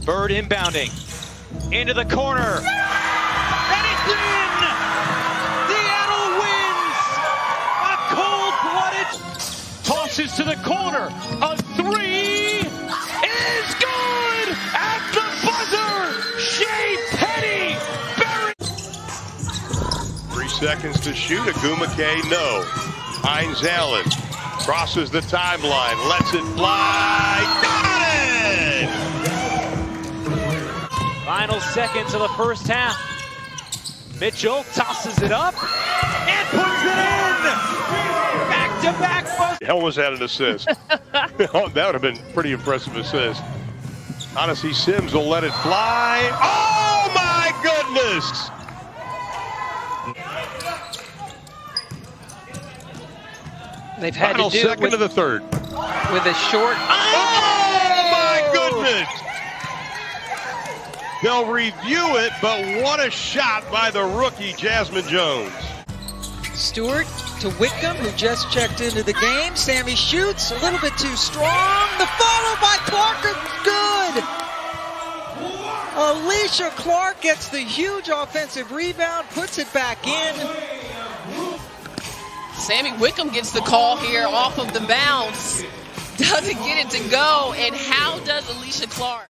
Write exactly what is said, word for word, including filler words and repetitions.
Bird inbounding. Into the corner. And it's in! Seattle wins! A cold-blooded tosses to the corner. A three is good! At the buzzer! Shea Petty buried. Three seconds to shoot. Agumake, no. Hines Allen crosses the timeline, lets it fly. Got it! Final seconds of the first half. Mitchell tosses it up and puts it in! Back-to-back buzz. Helmus had an assist. Oh, that would have been pretty impressive assist. Odyssey Sims will let it fly. Oh my goodness! They've had Final to do second it with, of the third. with a short. Oh my goodness! They'll review it, but what a shot by the rookie Jasmine Jones. Stewart to Whitcomb, who just checked into the game. Sammy shoots a little bit too strong. The follow by Clark is good. Alicia Clark gets the huge offensive rebound, puts it back in. Sammy Whitcomb gets the call here off of the bounce. Doesn't get it to go. And how does Alicia Clark?